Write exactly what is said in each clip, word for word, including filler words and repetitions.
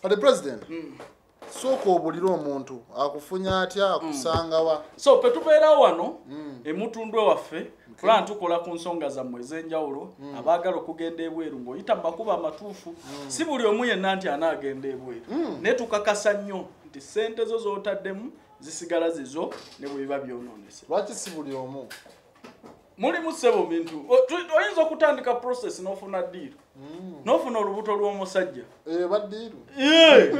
Ate president. Mm. Soko obulira omuntu akufunya atya akusanga wa. So petubeera wano mm. emutundwe waffe plan tukola ku nsonga za mwezi enjawulo mm. abagala okugenda ebweru ngoyita makuba amatuufu mm. si buli omu yenna nti anaagenda ebweru mm. ne tukakasa nnyo nti sente zo z'otaddemu zisigala zizo ne bwebiba byonoonese. Lwaki si buli omu? Mulimu ssebo bintu oyinza okutandika process n'ofuna ddiiro mm. n'ofuna olubuto lw'omusajja eh baddiiro ye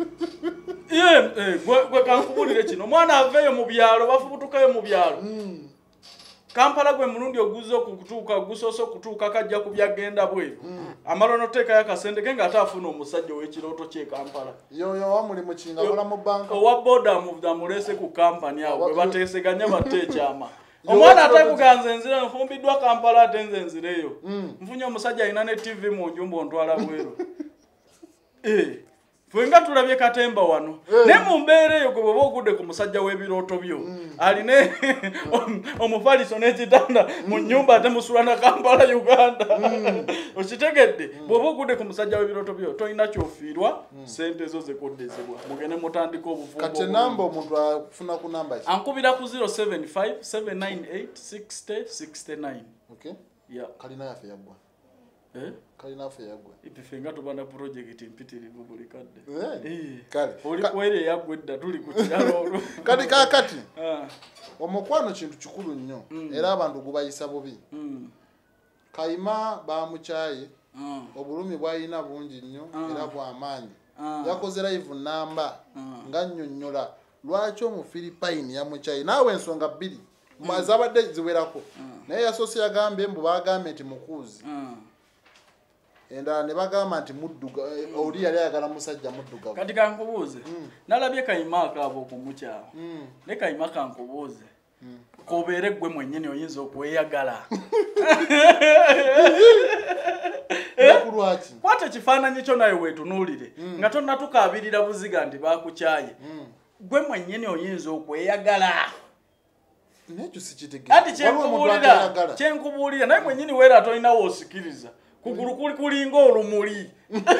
ye gwe kankubulire kino omwana aveeyo mu byalo bafubutukayo mu byalo mm. Kampala gwe mulundi oguzo okutuuka gusoso okutuuka kajja ku byagenda bwe mm. amalono teeka yakasente kenga atafuna omusajja w'ekirooto kye Kampala yo yo wamuli mu kinga kola mu banka owa boda mu damulese ku company awo bwe bateeseganya batte ekyama omwana atakuganza enzira nfumbiddwa Kampala atenze enzireyo mm. mfunye omusajja alina ne T V mu njumbo ntwala bwero eh Fwenga tulabye katemba wano. Hey. Ne mu mbeere eyo gwe bwo ogudde ku musajja w'ebirooto byo. Mm. Aline omufaliso n'ekitanda mu nnyumba ate musulana Kampala Uganda. Mm. Okitegedde mm. bwo ogudde ku musajja w'ebirooto byo toyina kyofiirwa mm. sente zo zekoddezebwa. Mugende mutandika obufumbo. Kati namba omuntu afuna ku namba ki? Ankubira ku zero seven five seven nine eight six zero six nine. Okay. Yeah. Kalina yafe yagwa. Eh? Kalina yafe yagwa. Ifenga tubana project impitirivu buli kadde. Eh. Kale. Oli kwere yagwedda tuli ku kiralo. Kati kakati. Ah. Omukwano kintu kikulu nnyo. Mm. Era abantu gubayisa bubi. Mm. Kayima bamukyaye. Mm. Obulumi bwayina bungi nnyo mm. era bw'amaanyi. Mm. Yakoze live namba mm. nga nnyonnyola lwaki omu Philippine yamukyaye nawe ensonga bbiri. Mwazabadde mm. ziwerako. Mm. Naye yasoose yagambye mbu bagambye nti mukuuzi. Mm. Enda ne bagamba nti mudduga mm. oli yali ayagala musajja mudduga. Kati kankubuuze mm. nalabye Kayima akaabo okumukyala mm. ne Kayima kankubuuze mm. kobeere gwe mwennyini oyinza okweyagala nakulwaki kwate kifaananyi kyo naye weetunuulire mm. nga tonna tukaabirira buziga nti baakukyaye mm. gwe mwennyini oyinza okweyagala nekyo sikitegeka ati kyenkubuulira kyenkubuulira naye mwennyini weera tolina woosikiriza kuguru kuli kulinga olumuli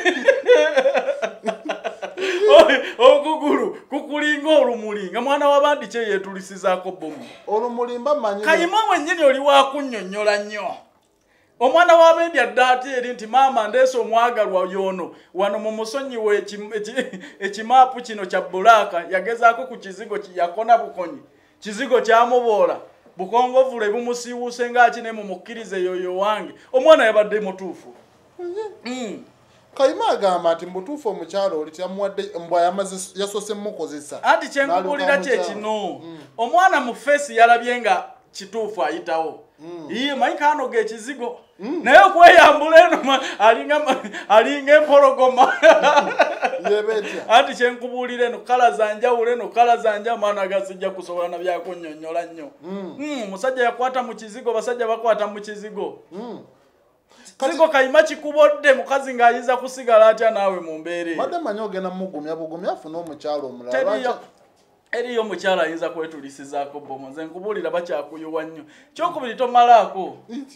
okuguru kukulinga olumuli nga mwana w'abandi kye yeetulisizaako bomu olumuli mba manyi Kayima wennyini oli wakunnyonnyola nnyo omwana w'abendi addaate eri nti maama ndeese omwagalwa yono wano mu musonyiwe ekimaapu kino kya bulaaka yagezaako ku kizigo yakona bukonyi kizigo kyamuboola bukongovule bumusiiwuse ng'akine mu mukkirize yoyo wange omwana yabadde mutuufu mm. Kayima agamba nti mutuufu omukyalo oli tyamuwadde mbwa yamaze yasoose mukozesa anti kyenkubulira kye kino mm. omwana mu feesi yalabye nga kituufu ayitawo mm. iye mayika anoga ekizigo mm. naye okweyambula eno alinga alinga empologoma yebetya anti kyenkubulira eno kala zanjawulo eno kala zanja maana gasijja kusobola na byakunnyonnyola nnyo mm. mm, musajja yakwata mu kizigo basajja bakwata mu kizigo mm. Kizigo Kayima kikubodde mukazi ng'ayinza kusigala atya naawe mu mbeere badde manyi ogenda mugumya bugumya afuna omukyalo omulala eriyo omukyala ayinza kwetulisizaako bomo nze nkubulira bakyakuyuwa nnyo kyokubiri tomalaako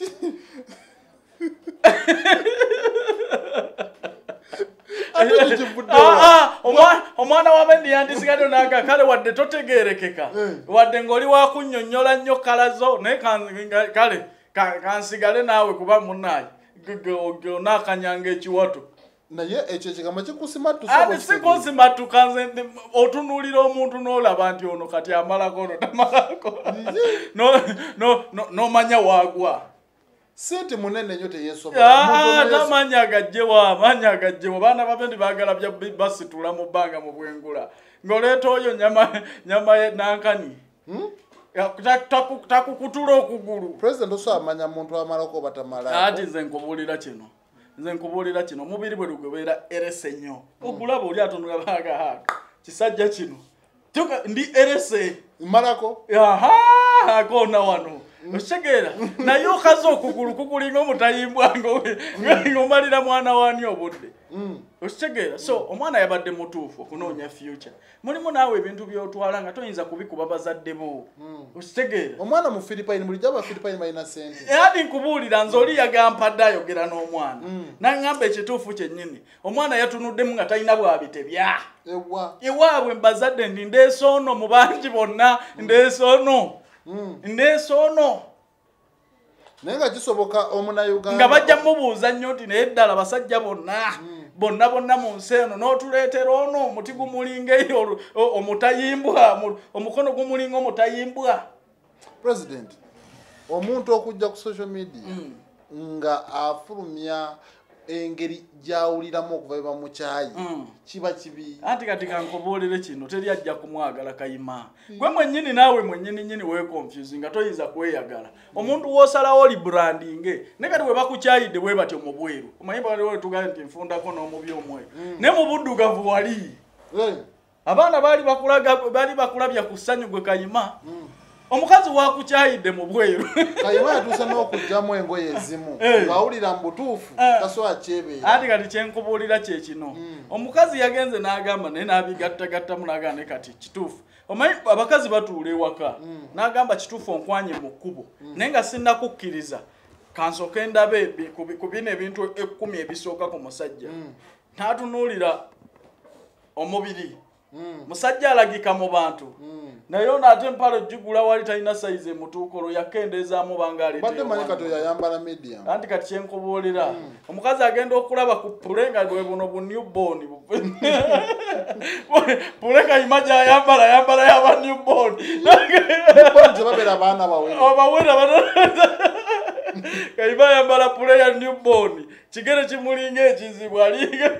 omwana w'abendi yandisigadde naga kale wadde totegeerekeka wadde ng'oli wakunnyonnyola nnyo kalazo naye kale kansigale naawe kuba munnaye onaakanyanga ekiwato naye ekyo ekigambo kikusimatu ati sikusimatu kanze otunuulira omuntu n'olaba nti ono kati amalako ono tamalako n'omanya waagwa sente munene nnyo teyeesobola tamanya agajjewa amanya agajjewa baana babendi baagala basitula mu bbanga mu bwengula ng'oleeta oyo nyama nankani takukutula okugulu president oso amanya muntu amalako batamala ati nze nkubulira kino nze nkubulira kino omubiri bwe lugobeera erese nnyo okulaba oli atunula baaga haka kisajja kino ndi erese malako aha akona wano Oshegera naye okaza okugulu kukulinga omutayimbwa ng'omalira mwana wani obudde. Oshegera so omwana yabadde mutuufu okunoonya future. Mulimu naawe ebintu by'otwala nga toyinza kubikuba bazadde bo. Oshegera omwana mu Philippine buli jaba Philippine balina sente. Yadi nkubuulira nze oli yagampadde ayogera n'omwana. N'angamba ekituufu kyennyini. Omwana yatunuddemu nga talina bwabitebya. Ewa. Ewaabwe mbazadde ndi ndeesoono mu bangi bonna ndeesoono. Ndeesoono. Naye nga kisoboka omunayuganda nga bajja mubuuza nnyo nti naye ddala basajja bonna bonna bonna mu nsi eno n'otuleetera ono omuti gumulinga eyo omutayimbwa omukono gumulinga omutayimbwa. President omuntu okujja ku social media nga afulumya engeri gyawuliramu okuva bamukyayi kiba kibi. Anti kati kankubuulire kino teri ajja kumwagala Kayima. Gwe mwennyini naawe mwennyini nnyini we confusing nga toyinza kweyagala. Omuntu w'osalawo oli branding ne kati we bakukyayidde bwe batyo mu bweru. Omanyi bwaliwo tugaye nti nfundako n'omubi omweru. Ne mu buddugavu wali. Abaana baali bakulaga baali bakulabya ku ssanyu gwe Kayima. Omukazi wakukyayidde mu bweru. Kayima yatuusa n'okugyamu engoye ezimu ng'awulira mbutuufu tasobola kyebeera. Ati kati kyenkubuulira kye kino. Omukazi yagenze n'agamba naye n'abigattagattamu n'agamba ne kati kituufu. Omanyi abakazi batuula ewaka n'agamba kituufu onkwanye mu kkubo naye nga sinnakukkiriza kansooke ndabe ku bino ebintu ekkumi ebisooka ku musajja. N'atunuulira omubiri. Musajja alagika mu bantu. Naye ono ate empalo jigula wali talina size emutuukolo yakendeezaamu banga alete. Badde manyi kati yayambala medium. Anti kati kyenkubuulira. Omukazi agenda okulaba ku pule nga bwe buno bu newborn. Pule Kayima gy'ayambala yambala yaba newborn. Newborn babeera baana bawere. Abawere Kayima yambala pule ya newborn. Kigere kimulinga ekizibu alinga.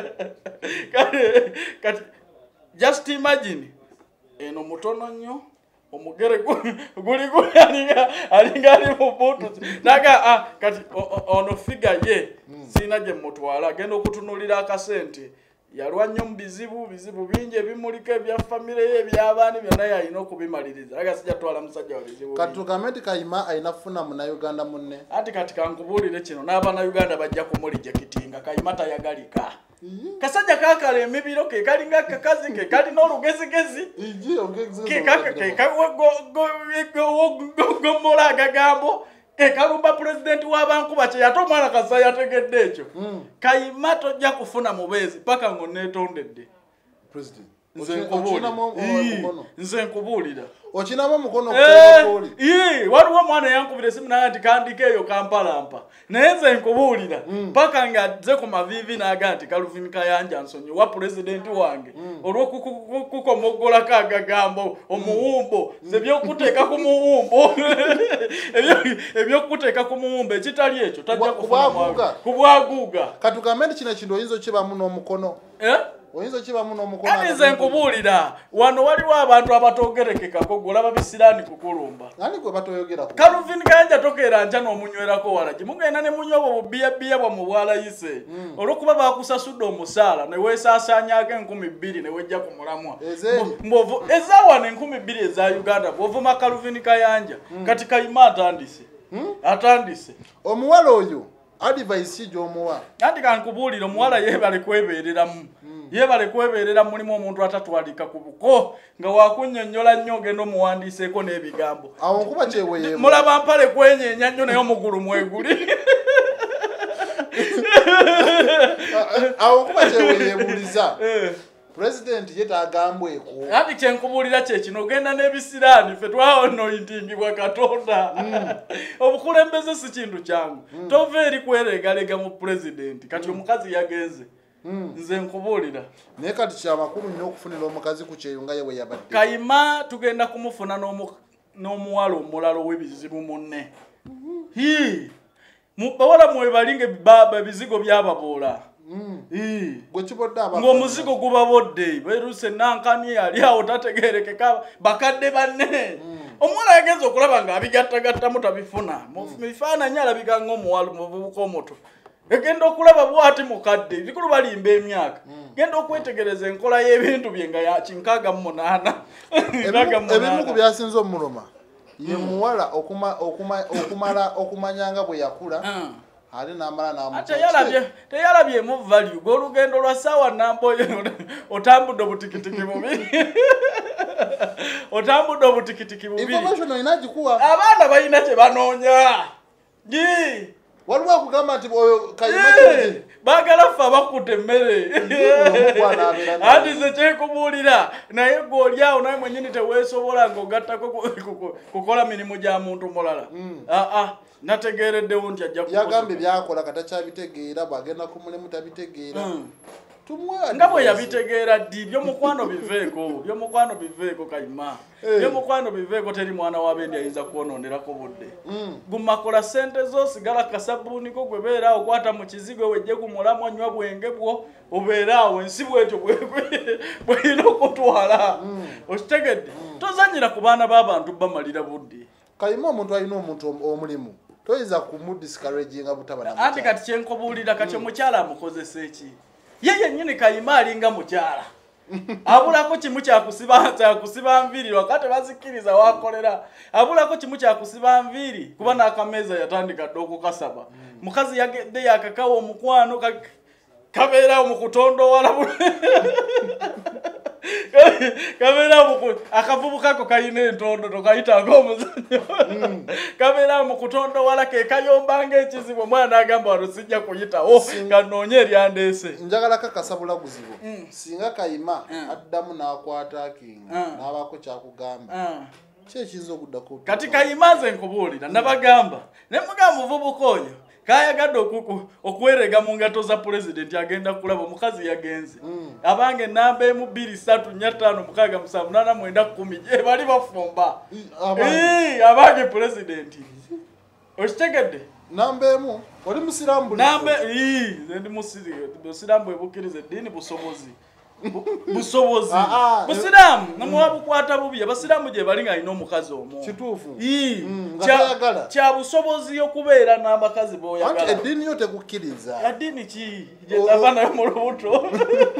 Kati just imagine eno mutono nnyo omugere guli guli alinga alinga ali mu butu naga ah kati ono figure ye sina gye mutwala agenda okutunulira akasente yalwa nnyo mu bizibu bizibu bingi ebimulika ebya family ye by'abaana byonna yalina okubimaliriza naga sijja twala musajja wa bizibu kati tugamenti Kayima ayina funa Munnayuganda munne ati kati kankubuulire kino n'Abannayuganda bajja kumulijekitinga Kayima tayagalika. Kasajja kakale emibiro ke kalinga kakazi ke kali n'olugezigezi iji ogezigezi ke kaka ke kago go go mola gagambo ke kalumba president w'abankuba kye yato mwana kasa yategedde ekyo. Kayima tojja kufuna mubezi paka ng'onneetondedde president nze nkubuulira okinamo mukono okuli ee waliwo mwana yankubira simu naye nti kandika eyo kampalampa naye nze nkubuulira paka nga adze ku mavivi n'aga nti Calvin Kayanja nsonyi wa president wange olw'okukomogolako agagambo omuwumbo nze byokuteeka ku muwumbo ebyokuteeka ku muwumbo ekitali ekyo tajja kufuna kubwaguuga katugamenti kino kino oyinza okibamu n'omukono oyinza kibamu n'omukono ati nze nkubuulira wano waliwo abantu abatogerekekako golaba bisiraani kukulumba nani gwe batoyogerako Calvin Kayanja tokeera nja n'omunywerako walagi mugenda ne munywa bwo bbiya bwa mu bwalayise olw'okuba bakusasudde omusaala ne weesaasaanyaako enkumi bbiri ne wejja ku mulamwa ezaawana enkumi bbiri eza Uganda bw'ovuma Calvin Kayanja kati Kayima atandise atandise omuwala oyo advice gy'omuwa anti kankubuulira omuwala yeebale kwebeereramu yebale kwebeerera mulimu omuntu atatwalika ku buko nga wakunnyonnyola nnyo ogenda omuwandiiseeko n'ebigambo awo nkuba kyeweyeemu mulaba mpale kwenyeenya nnyo naye omugulu mweguli awo nkuba kyeweyeebuuliza president yetagambweko anti kyenkubuulira kye kino ogenda n'ebisiraani ffe twawonoyitingibwa Katonda obukulembeze si kintu kyangu tova eri kweregalega mu president kati omukazi yagenze nze nkubuulira naye kati kyamakulu nnyo okufunira omukazi ku kyeyunga ye bwe yabadde Kayima tugenda kumufuna n'omuwala omulala ow'ebizibu munne bawala mwebalinga ebizigo byababoola ng'omuzigo gubabodde beruse nankani yali awo tategerekeka bakadde banne omuwala yagenza okulaba nga abigattagattamu tabifuna mu bifaananyi alabika ng'omuwala muvubuka omuto egenda okulaba bwati mukadde bikulu balimba emyaka genda okwetegereza enkola y'ebintu bye nga yakinkaaga mu munaana ebimu ku byasinze omuloma ye muwala okuma okuma okumala okumanyanga bwe yakula ali namala na ate yalabye te yalabye mu value go lugendo lwa sawa namboye otambudde obutikitiki bubi otambudde obutikitiki bubi information inaji kuwa abaana bayina kye banoonya gi waliwo akugamba nti oyo Kayima bagala ffe abakutte emmere ati ze kyekubuulira naye gw'oli awo naye mwennyini teweesobola ng'ogattako kukola mirimu gya muntu mulala aa nategeereddewo nti ajja yagambye byakola katakyabitegeera bw'agenda ku mulimu tabitegeera nga bwe yabitegeera ddi byomukwano biveeko byomukwano biveeko Kayima byomukwano biveeko teri mwana w'abendi ayinza kwononerako budde gumakola ssente zo sigala kasabuuniko gwe beeraawo kwata mu kizigo wejje gumulamu anywa bwenge bwo obeeraawo ensi bwetyo bweyina okutwala okitegedde tozanyira ku baana b'abantu bamalira budde Kayima omuntu alina omuntu omulimu toyinza kumudiscouraginga butaba anti kati kyenkobuulira kati omukyala amukozesa eki ye yennyini Kayima alinga mukyala abulako kimu kyakusiba kyakusiba nviiri wakati bazikkiriza wakolera abulako kimu kyakusiba nviiri kuba n'akameeza yatandika dde okukasaba mukazi yagedde yakakawa omukwano kabeerawo mu kutondowala kabeerawo akavubukako kalina entondo tokayitanga omuzanyo kabeerawo mu kutondowala ke kayomba ng'ekizibu omwana n'agamba wano sijja kuyitawo nga nnoonye eryandeese njagala kakasa bulaguzibu singa Kayima addamu n'akwata kinga n'abaako kyakugamba kyekiyinza okuddako kati Kayima nze nkubuulira nabagamba ne mugamba muvubuka oyo kayagadde okwerega mu ngato za pulezidenti agenda kulaba omukazi yagenze abange namba emu bbiri ssatu nnya ttaano mukaaga musanvu munaana mwenda kkumi bali bafumba abange pulezidenti okitegedde namba emu oli musiraamu namba ndi musiraamu bwebukkiriza eddiini busobozi busobozi busiraamu namuwa bukwata bubi abasiraamu gye bali ng'alina omukazi omu kituufu kya busobozi okubeera n'abakazi b'oyagala anti eddiini yo tekukkiriza eddiini ki gye nava nayo mu lubuto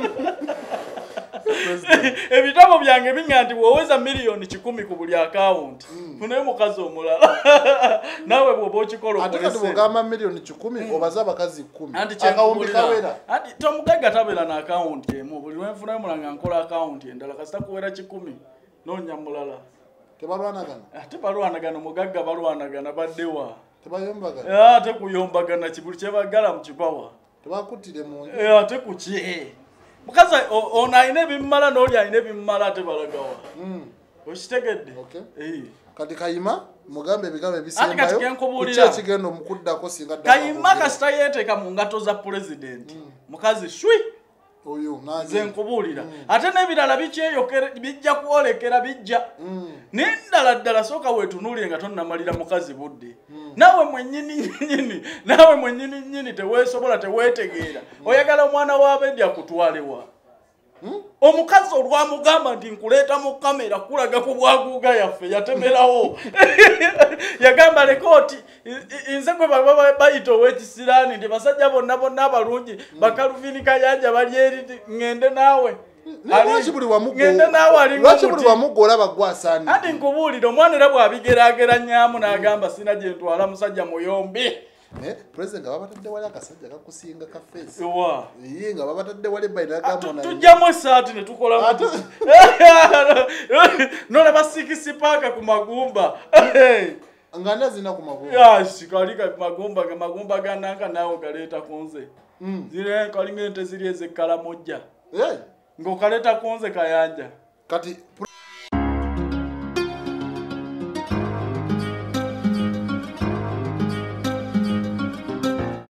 ebitabo byange biŋŋa nti bw'oweza miliyoni kikumi ku buli akawunti funayo mukazi omulala naawe bw'oba okikola ate kati bw'ogamba miliyoni kikumi obaza abakazi kkumi akawumbi kawera anti tomugagga tabeera n'akawunti emu buli lwenfunayo mulanga nkola akawunti endala kasita kuwera kikumi noonya mulala tebalwanagana ate balwanagana mugagga balwanagana baddewa tebayombagana ate kuyombagana kibuli kyebagala mu kibawa tebakuttire mu nju ate kuki mukazi ono alina ebimumala n'oli alina ebimumala ate balagawa okitegedde kati Kayima mugambe ebigambo ebisembayo kukyekigenda omukuddako singa Kayima kasita yeeteeka mu ngato za pulezidenti mukazi shwi oyo nze nkubuulira ate n'ebirala bikyeyokera bijja kwolekera bijja n'endala ddala sooka weetunuulire nga tonnamalira mukazi budde naawe mwennyini nnyini naawe mwennyini nnyini teweesobola teweetegeera oyagala omwana w'abendi akutwalewa omukazi olwamugamba nti nkuleeta mu kamera kulaga ku bwaguuga yaffe yatemerawo yagamba lekooti nze gwe baba bayita ow'ekisiraani nti basajja bonna bonna abalungi bakaluvini kayanja bali eri ŋŋende naawe ŋŋende naawe alingulwaki wamuga olaba gwasaani anti nkubuulire omwana era bw'abigeraageranyaamu n'agamba sina gye ntwala musajja muyombi president nga babatadde wali akasajja kakusinga ka face wa ye nga babatadde wali bayina gamona tujjamu esaati ne tukola nolaba sikisi paaka ku magumba nga nazina ku magumba yasi kalika ku magumba ga magumba gananka naawe galeeta ku nze zire kalinga ente ziri ezekkalamojja ng'okaleeta ku nze kayanja kati